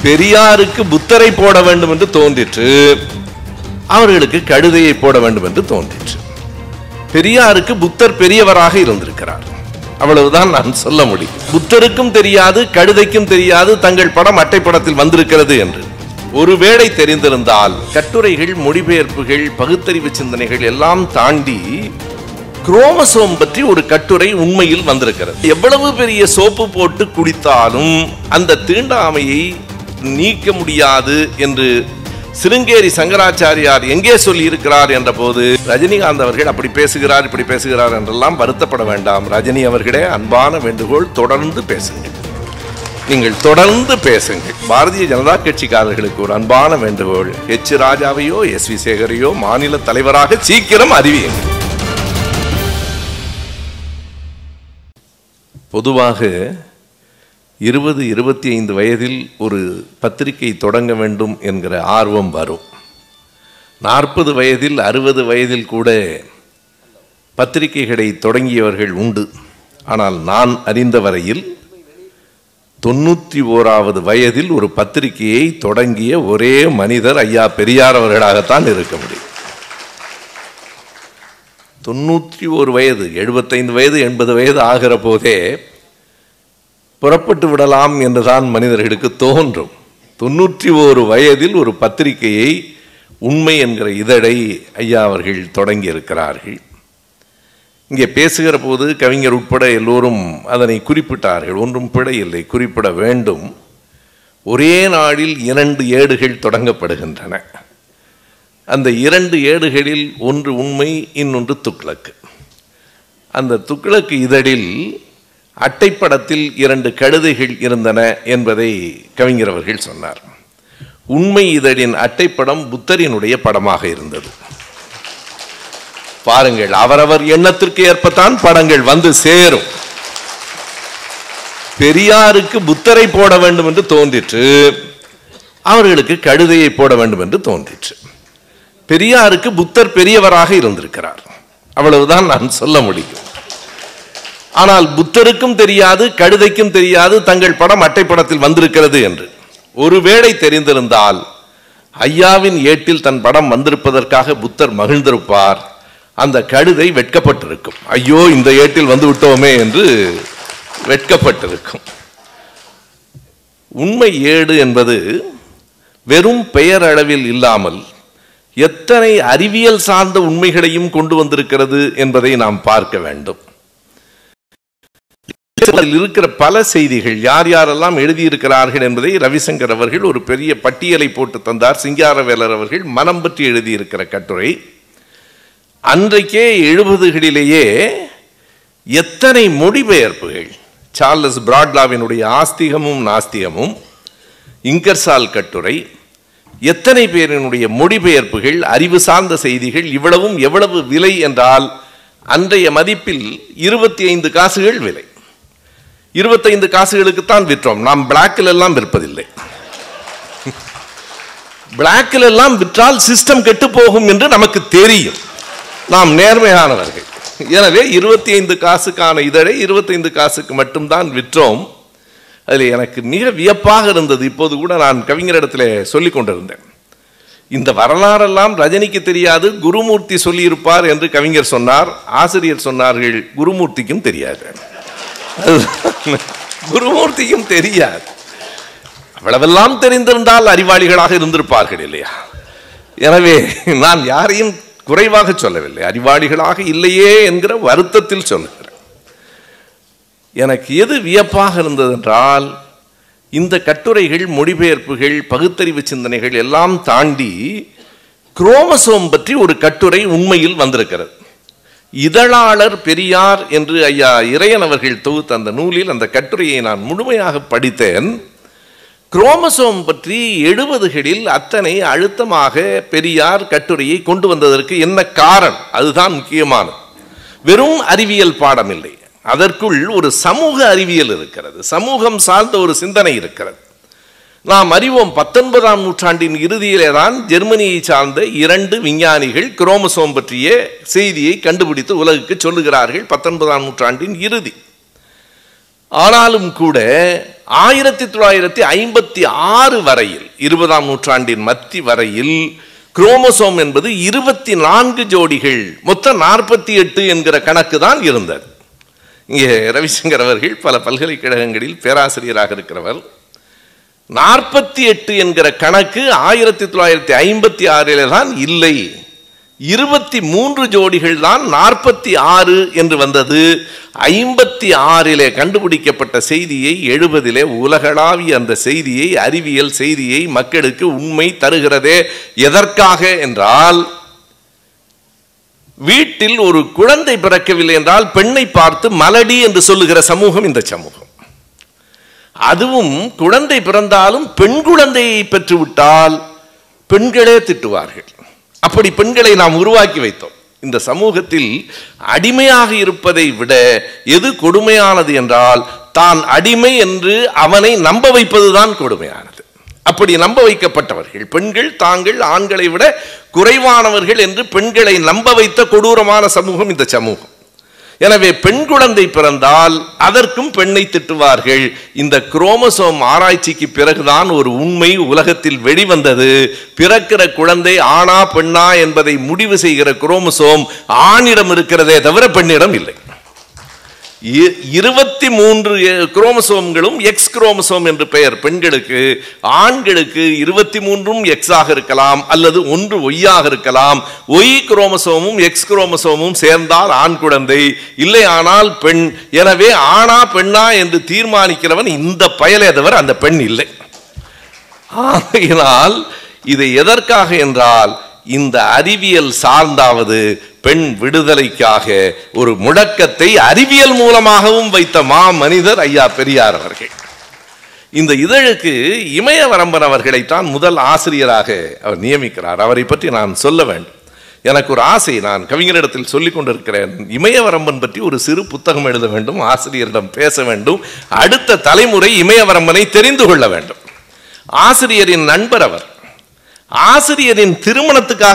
பெரியாருக்கு புத்தரை போட வேண்டும் என்று தோன்றிற்று, அவர்களுக்கு கழுதையை போட வேண்டும் என்று தோன்றிற்று. பெரியாருக்கு புத்தர் பெரியவராக இருந்திருக்கிறார், அவ்வளவுதான் நான் சொல்ல முடியும். புத்தருக்கும் தெரியாது, கழுதைக்கும் தெரியாது தங்கள் படம் அட்டைப்படத்தில் வந்திருக்கிறது என்று. ஒருவேளை தெரிந்திருந்தால் கட்டுரைகள், மொழிபெயர்ப்புகள், பகுத்தறிவு சிந்தனைகள் எல்லாம் தாண்டி குரோமசோம் பற்றி ஒரு கட்டுரை உண்மையில் வந்திருக்கிறது. எவ்வளவு பெரிய சோப்பு போட்டு குடித்தாலும் அந்த தீண்டாமையை நீக்க முடியாது என்று சிருங்கேரி சங்கராச்சாரியார் எங்கே சொல்லி இருக்கிறார் என்ற போது ரஜினிகாந்த் அவர்கள் அப்படி பேசுகிறார், இப்படி பேசுகிறார் என்றெல்லாம் வருத்தப்பட வேண்டாம். ரஜினி அவர்களே, அன்பான வேண்டுகோள், தொடர்ந்து பேசுங்கள், நீங்கள் தொடர்ந்து பேசுங்கள். பாரதிய ஜனதா கட்சிக்காரர்களுக்கு ஒரு அன்பான வேண்டுகோள், எச் ராஜாவையோ எஸ்.வி. சேகரையோ மாநில தலைவராக சீக்கிரம் அறிவியுங்கள். பொதுவாக 20-25 வயதில் ஒரு பத்திரிகை தொடங்க வேண்டும் என்கிற ஆர்வம் வரும். 40 வயதில் 60 வயதில் கூட பத்திரிகைகளை தொடங்கியவர்கள் உண்டு. ஆனால் நான் அறிந்த வரையில் 91வது வயதில் ஒரு பத்திரிகையை தொடங்கிய ஒரே மனிதர் ஐயா பெரியார் அவர்களாகத்தான் இருக்க முடியும். 91 வயது, 75 வயது 80 வயது ஆகிற போதே புறப்பட்டு விடலாம் என்றுதான் மனிதர்களுக்கு தோன்றும். 91 வயதில் ஒரு பத்திரிகையை, உண்மை என்கிற இதழை ஐயா அவர்கள் தொடங்கி இருக்கிறார்கள். இங்கே பேசுகிற போது கவிஞர் உட்பட எல்லோரும் அதனை குறிப்பிட்டார்கள். ஒன்றும் பிழை இல்லை, குறிப்பிட வேண்டும். ஒரே நாளில் 2 ஏடுகள் தொடங்கப்படுகின்றன. அந்த 2 ஏடுகளில் ஒன்று உண்மை, இன்னொன்று துக்ளக்கு. அந்த துக்ளக்கு இதழில் அட்டைப்படத்தில் 2 கழுதைகள் இருந்தன என்பதை கவிஞர் அவர்கள் சொன்னார். உண்மை இதழின் அட்டைப்படம் புத்தரினுடைய படமாக இருந்தது. பாருங்கள், அவரவர் எண்ணத்திற்கு ஏற்பத்தான் படங்கள் வந்து சேரும். பெரியாருக்கு புத்தரை போட வேண்டும் என்று தோன்றிற்று, அவர்களுக்கு கழுதையை போட வேண்டும் என்று தோன்றிற்று. பெரியாருக்கு புத்தர் பெரியவராக இருந்திருக்கிறார், அவ்வளவுதான் நான் சொல்ல முடியும். ஆனால் புத்தருக்கும் தெரியாது, கழுதைக்கும் தெரியாது தங்கள் படம் அட்டைப்படத்தில் வந்திருக்கிறது என்று. ஒருவேளை தெரிந்திருந்தால் ஐயாவின் ஏட்டில் தன் படம் வந்திருப்பதற்காக புத்தர் மகிழ்ந்திருப்பார், அந்த கழுதை வெட்கப்பட்டிருக்கும். ஐயோ, இந்த ஏட்டில் வந்து விட்டோமே என்று வெட்கப்பட்டிருக்கும். உண்மை ஏடு என்பது வெறும் பெயர் அளவில் இல்லாமல் எத்தனை அறிவியல் சார்ந்த உண்மைகளையும் கொண்டு வந்திருக்கிறது என்பதை நாம் பார்க்க வேண்டும். இருக்கிற பல செய்திகள் யார் யாரெல்லாம் எழுதியிருக்கிறார்கள் என்பதை ரவிசங்கர் அவர்கள் ஒரு பெரிய பட்டியலை போட்டு தந்தார். சிங்காரவேலர் அவர்கள் மனம் பற்றி எழுதியிருக்கிற கட்டுரை. அன்றைக்கே 70களிலேயே எத்தனை மொழிபெயர்ப்புகள், சார்லஸ் பிராட்லாவினுடைய ஆஸ்திகமும் நாஸ்திகமும், இங்கர்சால் கட்டுரை, எத்தனை பேரினுடைய மொழிபெயர்ப்புகள், அறிவு சார்ந்த செய்திகள். இவ்வளவும் எவ்வளவு விலை என்றால் அன்றைய மதிப்பில் 25 காசுகள் விலை. 25 காசுகளுக்குத்தான் விற்றோம். நாம் பிளாக்கில் எல்லாம் விற்பதில்லை. பிளாக்கில் எல்லாம் விற்றால் சிஸ்டம் கெட்டு போகும் என்று நமக்கு தெரியும். நாம் நேர்மையானவர்கள். எனவே 25 காசுக்கான இதழை 25 காசுக்கு மட்டும்தான் விற்றோம். அதில் எனக்கு மிக வியப்பாக இருந்தது. இப்போது கூட நான் கவிஞரிடத்தில் சொல்லிக் கொண்டிருந்தேன், இந்த வரலாறெல்லாம் ரஜினிக்கு தெரியாது, குருமூர்த்தி சொல்லியிருப்பார் என்று கவிஞர் சொன்னார். ஆசிரியர் சொன்னார்கள், குருமூர்த்திக்கும் தெரியாது, குருமூர்த்திக்கும் தெரியாது. அவ்வளவெல்லாம் தெரிந்திருந்தால் அறிவாளிகளாக இருந்திருப்பார்கள் இல்லையா? எனவே நான் யாரையும் குறைவாக சொல்லவில்லை, அறிவாளிகளாக இல்லையே என்கிற வருத்தத்தில் சொல்லுகிறேன். எனக்கு எது வியப்பாக இருந்தது என்றால், இந்த கட்டுரைகள், மொழிபெயர்ப்புகள், பகுத்தறிவு சிந்தனைகள் எல்லாம் தாண்டி குரோமசோம் பற்றி ஒரு கட்டுரை உண்மையில் வந்திருக்கிறது. இதழாளர் பெரியார் என்று ஐயா இறையன் அவர்கள் தொகுத்த அந்த நூலில் அந்த கட்டுரையை நான் முழுமையாக படித்தேன். குரோமசோம் பற்றி 70களில் அத்தனை அழுத்தமாக பெரியார் கட்டுரையை கொண்டு வந்ததற்கு என்ன காரணம்? அதுதான் முக்கியமானது. வெறும் அறிவியல் பாடம் இல்லை, அதற்குள் ஒரு சமூக அறிவியல் இருக்கிறது, சமூகம் சார்ந்த ஒரு சிந்தனை இருக்கிறது. நாம் அறிவோம், 19ஆம் நூற்றாண்டின் இறுதியிலே தான் ஜெர்மனியை சார்ந்த 2 விஞ்ஞானிகள் குரோமசோம் பற்றிய செய்தியை கண்டுபிடித்து உலகுக்கு சொல்லுகிறார்கள். 19ஆம் நூற்றாண்டின் இறுதி. ஆனாலும் கூட 1956 வரையில் 20ஆம் நூற்றாண்டின் மத்தி வரையில் குரோமோசோம் என்பது 24 ஜோடிகள், மொத்தம் 48 என்கிற கணக்கு தான் இருந்தது. இங்கே ரவிசங்கர் அவர்கள் பல பல்கலைக்கழகங்களில் பேராசிரியராக இருக்கிறவர். 48 என்கிற கணக்கு 1956 தான் இல்லை. 23 ஜோடிகள் தான் 46 என்று வந்தது. 56 கண்டுபிடிக்கப்பட்ட செய்தியை 70 உலகளாவிய அந்த செய்தியை, அறிவியல் செய்தியை மக்களுக்கு உண்மை தருகிறதே எதற்காக என்றால், வீட்டில் ஒரு குழந்தை பிறக்கவில்லை என்றால் பெண்ணை பார்த்து மலடி என்று சொல்லுகிற சமூகம் இந்த சமூகம். அதுவும் குழந்தை பிறந்தாலும் பெண் குழந்தையை பெற்றுவிட்டால் பெண்களே திட்டுவார்கள். அப்படி பெண்களை நாம் உருவாக்கி வைத்தோம். இந்த சமூகத்தில் அடிமையாக இருப்பதை விட எது கொடுமையானது என்றால், தான் அடிமை என்று அவனை நம்ப வைப்பதுதான் கொடுமையானது. அப்படி நம்ப வைக்கப்பட்டவர்கள் பெண்கள் தாங்கள் ஆண்களை விட குறைவானவர்கள் என்று பெண்களை நம்ப வைத்த கொடூரமான சமூகம் இந்த சமூகம். எனவே பெண் குழந்தை பிறந்தால் அதற்கும் பெண்ணை திட்டுவார்கள். இந்த குரோமோசோம் ஆராய்ச்சிக்கு பிறகுதான் ஒரு உண்மை உலகத்தில் வெளிவந்தது. பிறக்கிற குழந்தை ஆணா பெண்ணா என்பதை முடிவு செய்கிற குரோமோசோம் ஆணிடம் இருக்கிறதே தவிர பெண்ணிடம் இல்லை. 23 குரோமோசோம்களும் எக்ஸ் குரோமோசோம் என்று பெயர் பெண்களுக்கு. ஆண்களுக்கு 23 எக்ஸ் ஆக இருக்கலாம், அல்லது 1 ஒய்யாக இருக்கலாம். ஒய் குரோமோசோமும் எக்ஸ் குரோமோசோமும் சேர்ந்தால் ஆண் குழந்தை, இல்லை ஆனால் பெண். எனவே ஆணா பெண்ணா என்று தீர்மானிக்கிறவன் இந்த பயலே தவிர அந்த பெண் இல்லை. ஆகையினால் இதை எதற்காக என்றால், இந்த அறிவியல் சார்ந்தாவது பெண் விடுதலைக்காக ஒரு முழக்கத்தை அறிவியல் மூலமாகவும் வைத்த மா மனிதர் ஐயா பெரியார் அவர்கள். இந்த இதழுக்கு இமயவரம்பன் அவர்களைத்தான் முதல் ஆசிரியராக அவர் நியமிக்கிறார். அவரை பற்றி நான் சொல்ல வேண்டும். எனக்கு ஒரு ஆசை, நான் கவிஞரிடத்தில் சொல்லிக் கொண்டிருக்கிறேன். இமயவரம்பன் பற்றி ஒரு சிறு புத்தகம் எழுத வேண்டும், ஆசிரியரிடம் பேச வேண்டும். அடுத்த தலைமுறை இமயவரம்பனை தெரிந்து கொள்ள வேண்டும். ஆசிரியரின் நண்பர் அவர். ஆசிரியரின் திருமணத்துக்காக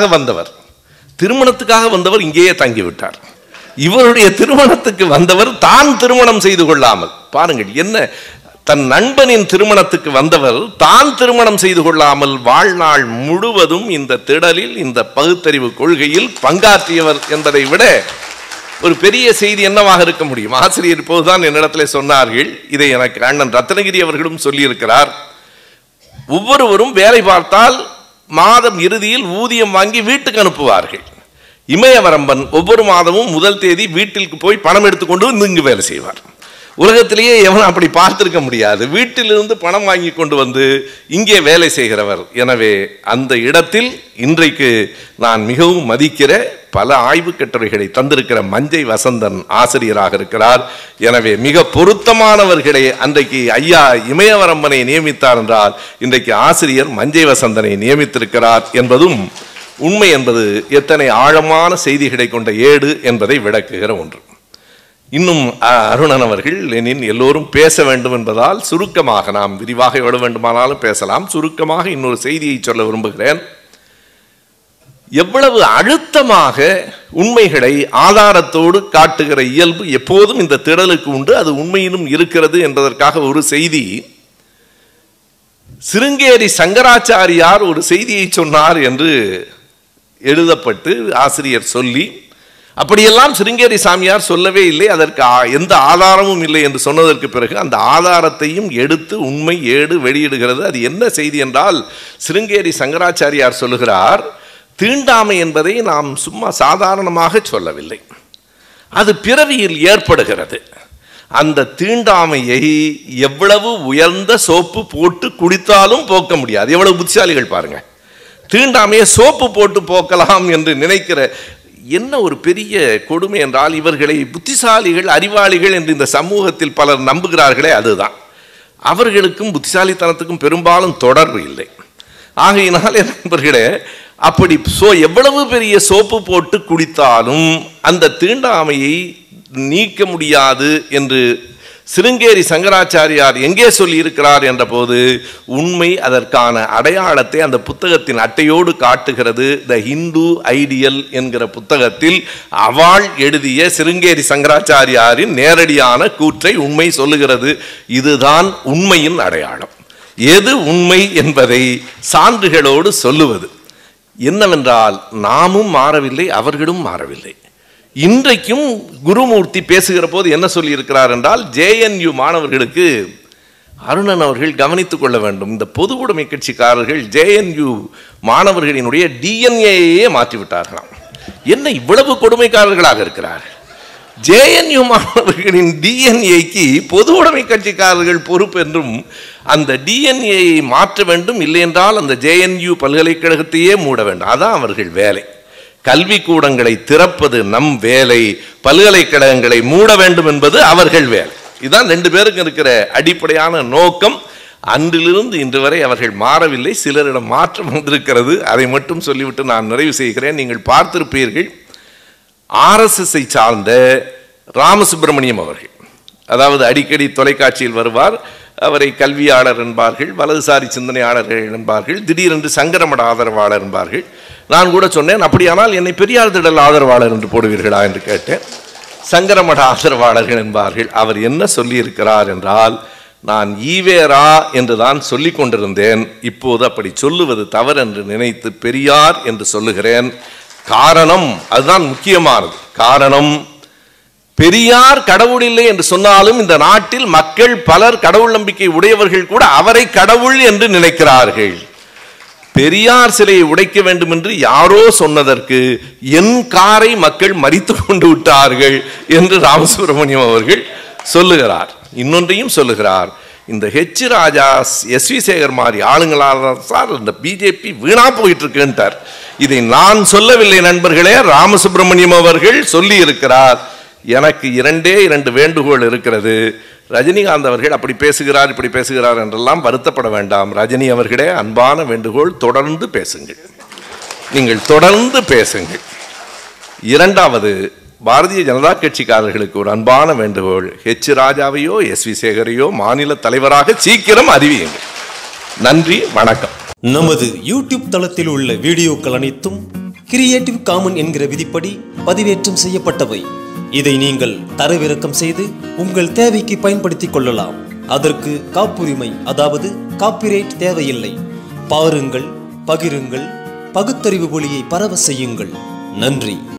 வந்தவர் இங்கேயே தங்கிவிட்டார். இவருடைய திருமணத்துக்கு வந்தவர் தான் திருமணம் செய்து கொள்ளாமல், பாருங்கள் என்ன, தன் நண்பனின் திருமணத்துக்கு வந்தவர் தான் திருமணம் செய்து கொள்ளாமல் வாழ்நாள் முழுவதும் இந்த திடலில், இந்த பகுத்தறிவு கொள்கையில் பங்காற்றியவர் என்பதை விட ஒரு பெரிய செய்தி என்னவாக இருக்க முடியும்? ஆசிரியர் இப்போதுதான் என்னிடத்தில் சொன்னார்கள், இதை எனக்கு அண்ணன் ரத்னகிரி அவர்களும் சொல்லியிருக்கிறார். ஒவ்வொருவரும் வேலை பார்த்தால் மாதம் இறுதியில் ஊதியம் வாங்கி வீட்டுக்கு அனுப்புவார்கள். இமயவரம்பன் ஒவ்வொரு மாதமும் முதல் தேதி வீட்டிற்கு போய் பணம் எடுத்துக்கொண்டு வந்து இங்கு வேலை செய்வார். உலகத்திலேயே எவன் அப்படி பார்த்திருக்க முடியாது. வீட்டிலிருந்து பணம் வாங்கி கொண்டு வந்து இங்கே வேலை செய்கிறவர். எனவே அந்த இடத்தில் இன்றைக்கு நான் மிகவும் மதிக்கிற பல ஆய்வு கட்டுரைகளை தந்திருக்கிற மஞ்சை வசந்தன் ஆசிரியராக இருக்கிறார். எனவே மிக பொருத்தமானவர்களை அன்றைக்கு ஐயா இமயவரம்பனை நியமித்தார் என்றால் இன்றைக்கு ஆசிரியர் மஞ்சை வசந்தனை நியமித்திருக்கிறார் என்பதும் உண்மை என்பது எத்தனை ஆழமான செய்திகளை கொண்ட ஏடு என்பதை விளக்குகிற ஒன்று. இன்னும் அருணன் அவர்கள் லெனின் எல்லோரும் பேச வேண்டும் என்பதால் சுருக்கமாக, நாம் விரிவாக எவ்வளவு வேண்டுமானாலும் பேசலாம், சுருக்கமாக இன்னொரு செய்தியை சொல்ல விரும்புகிறேன். எவ்வளவு அழுத்தமாக உண்மைகளை ஆதாரத்தோடு காட்டுகிற இயல்பு எப்போதும் இந்த திடலுக்கு உண்டு, அது உண்மையிலும் இருக்கிறது என்பதற்காக ஒரு செய்தி. சிருங்கேரி சங்கராச்சாரியார் ஒரு செய்தியை சொன்னார் என்று எழுதப்பட்டு ஆசிரியர் சொல்லி, அப்படியெல்லாம் சிருங்கேரி சாமியார் சொல்லவே இல்லை, அதற்கு எந்த ஆதாரமும் இல்லை என்று சொன்னதற்கு பிறகு அந்த ஆதாரத்தையும் எடுத்து உண்மை ஏடு வெளியிடுகிறது. அது என்ன செய்தி என்றால், சிருங்கேரி சங்கராச்சாரியார் சொல்லுகிறார், தீண்டாமை என்பதை நாம் சும்மா சாதாரணமாக சொல்லவில்லை, அது பிறவியில் ஏற்படுகிறது. அந்த தீண்டாமையை எவ்வளவு உயர்ந்த சோப்பு போட்டு குடித்தாலும் போக்க முடியாது. எவ்வளவு புத்திசாலிகள் பாருங்க, தீண்டாமையை சோப்பு போட்டு போக்கலாம் என்று நினைக்கிற. என்ன ஒரு பெரிய கொடுமை என்றால், இவர்களை புத்திசாலிகள் அறிவாளிகள் என்று இந்த சமூகத்தில் பலர் நம்புகிறார்களே, அதுதான். அவர்களுக்கும் புத்திசாலித்தனத்துக்கும் பெரும்பாலும் தொடர்பு இல்லை. ஆகையினாலே நண்பர்களே, அப்படி எவ்வளவு பெரிய சோப்பு போட்டு குடித்தாலும் அந்த தீண்டாமையை நீக்க முடியாது என்று சிருங்கேரி சங்கராச்சாரியார் எங்கே சொல்லி இருக்கிறார் என்ற போது உண்மை அதற்கான அடையாளத்தை அந்த புத்தகத்தின் அட்டையோடு காட்டுகிறது. த ஹிந்து ஐடியல் என்கிற புத்தகத்தில் அவள் எழுதிய சிருங்கேரி சங்கராச்சாரியாரின் நேரடியான கூற்றை உண்மை சொல்லுகிறது. இதுதான் உண்மையின் அடையாளம். எது உண்மை என்பதை சான்றுகளோடு சொல்லுவது. என்னவென்றால் நாமும் மாறவில்லை, அவர்களும் மாறவில்லை. இன்றைக்கும் குருமூர்த்தி பேசுகிற போது என்ன சொல்லி இருக்கிறார் என்றால், JNU மாணவர்களுக்கு அருணன் அவர்கள் கவனித்துக் கொள்ள வேண்டும். இந்த பொதுவுடைமை கட்சிக்காரர்கள் JNU மாணவர்களினுடைய DNAயே மாற்றிவிட்டார்களாம். என்ன இவ்வளவு கொடுமைக்காரர்களாக இருக்கிறார்கள்? JNU மாணவர்களின் DNAக்கு பொதுவுடைமை கட்சிக்காரர்கள் பொறுப்பு என்றும் அந்த DNAயை மாற்ற வேண்டும், இல்லை என்றால் அந்த JNU பல்கலைக்கழகத்தையே மூட வேண்டும். அதான் அவர்கள் வேலை. கல்வி கூடங்களை திறப்பது நம் வேலை, பல்கலைக்கழகங்களை மூட வேண்டும் என்பது அவர்கள் வேலை. இதுதான் ரெண்டு பேருக்கு இருக்கிற அடிப்படையான நோக்கம். அன்றிலிருந்து இன்று வரை அவர்கள் மாறவில்லை. சிலரிடம் மாற்றம் வந்திருக்கிறது. அதை மட்டும் சொல்லிவிட்டு நான் நிறைவு செய்கிறேன். நீங்கள் பார்த்திருப்பீர்கள், RSSஐ சார்ந்த ராமசுப்பிரமணியம் அவர்கள், அதாவது அடிக்கடி தொலைக்காட்சியில் வருவார். அவரை கல்வியாளர் என்பார்கள், வலதுசாரி சிந்தனையாளர்கள் என்பார்கள், திடீரென்று சங்கரமட ஆதரவாளர் என்பார்கள். நான் கூட சொன்னேன், அப்படியானால் என்னை பெரியார் திடல் ஆதரவாளர் என்று போடுவீர்களா என்று கேட்டேன். சங்கரமட ஆதரவாளர்கள் என்பார்கள். அவர் என்ன சொல்லியிருக்கிறார் என்றால், நான் ஈவேரா என்று தான் சொல்லிக் கொண்டிருந்தேன், இப்போது அப்படி சொல்லுவது தவறு என்று நினைத்து பெரியார் என்று சொல்லுகிறேன். காரணம், அதுதான் முக்கியமானது. காரணம், பெரியார் கடவுள் இல்லை என்று சொன்னாலும் இந்த நாட்டில் மக்கள் பலர் கடவுள் நம்பிக்கை உடையவர்கள் கூட அவரை கடவுள் என்று நினைக்கிறார்கள். பெரியார் சிலையை உடைக்க வேண்டும் என்று யாரோ சொன்னதற்கு என் காரை மக்கள் மறித்து கொண்டு விட்டார்கள் என்று ராமசுப்பிரமணியம் அவர்கள் சொல்லுகிறார். இன்னொன்றையும் சொல்லுகிறார், இந்த H. ராஜா, SV. சேகர் மாதிரி ஆளுங்களால் சார் இந்த பிஜேபி வீணா போயிட்டு இருக்குன்றார். இதை நான் சொல்லவில்லை நண்பர்களே, ராமசுப்பிரமணியம் அவர்கள் சொல்லி இருக்கிறார். எனக்கு 2 வேண்டுகோள் இருக்கிறது. ரஜினிகாந்த் அவர்கள் அப்படி பேசுகிறார் இப்படி பேசுகிறார் என்றெல்லாம் வருத்தப்பட வேண்டாம். ரஜினி அவர்களே, அன்பான வேண்டுகோள், தொடர்ந்து பேசுங்கள். நீங்கள் தொடர்ந்து பேசுங்கள். இரண்டாவது, பாரதிய ஜனதா கட்சிக்காரர்களுக்கு ஒரு அன்பான வேண்டுகோள், H. ராஜாவையோ SV. சேகரையோ மாநில தலைவராக சீக்கிரம் அறிவியுங்கள். நன்றி, வணக்கம். நமது யூடியூப் தளத்தில் உள்ள வீடியோக்கள் அனைத்தும் கிரியேட்டிவ் காமன் என்கிற விதிப்படி பதிவேற்றம் செய்யப்பட்டவை. இதை நீங்கள் தரவிறக்கம் செய்து உங்கள் தேவைக்கு பயன்படுத்திக் கொள்ளலாம். அதற்கு காப்புரிமை, அதாவது காப்பிரைட் தேவையில்லை. பாருங்கள், பகிருங்கள், பகுத்தறிவு ஒளியை பரவ செய்யுங்கள். நன்றி.